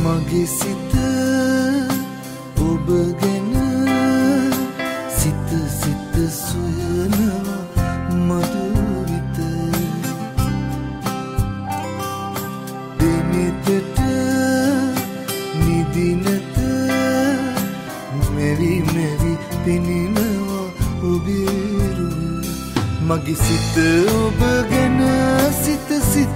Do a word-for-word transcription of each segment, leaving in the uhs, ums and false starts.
මගේ සිත ඔබ ගැන සිත සිත සොයනවා මధుවිත දෙනෙතට නිදිනත මෙරි මෙරි පෙනෙනවා ඔබේ රුව මගේ සිත ඔබ ගැන සිත සිත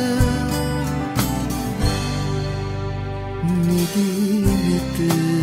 නිදිනත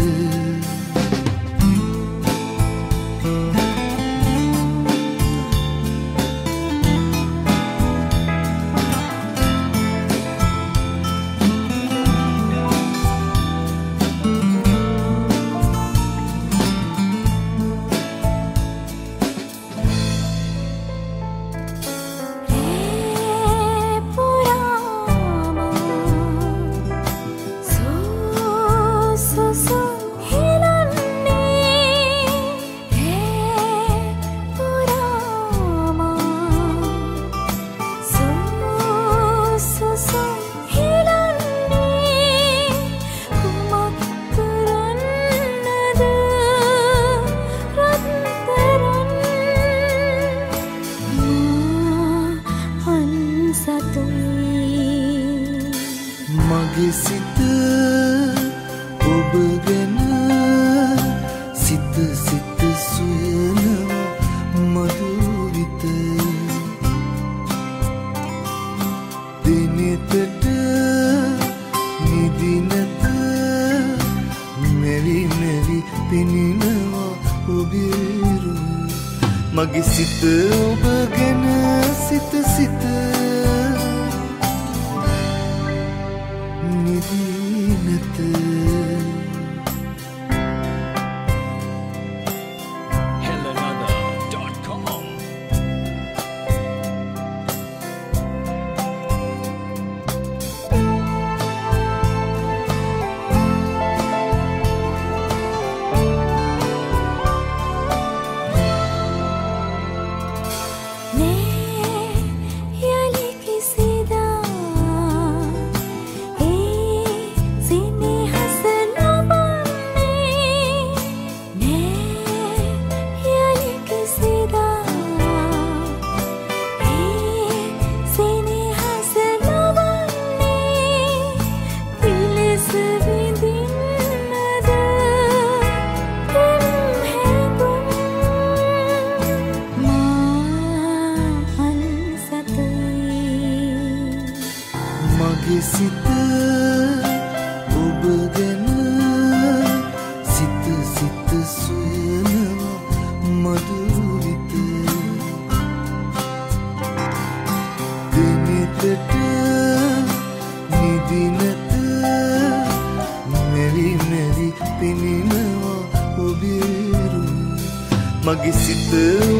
මගේ සිත ඔබ ගැන සිත සිත සොයනවා මధుවිත දිනෙතට නිදිනත මෙරි මෙරි පෙනෙනවා ඔබේ රුව මගේ සිත ඔබ ගැන සිත සිත මගේ සිත ඔබ ගැන සිත සිත සොයනවා මధුවිත දිනෙතට නිදිනත මෙරි මෙරි පෙනෙනවා ඔබේ රුව මගේ සිත